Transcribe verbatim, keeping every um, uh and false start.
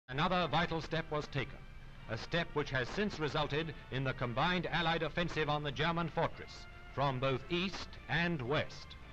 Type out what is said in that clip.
Another vital step was taken, a step which has since resulted in the combined Allied offensive on the German fortress from both east and west.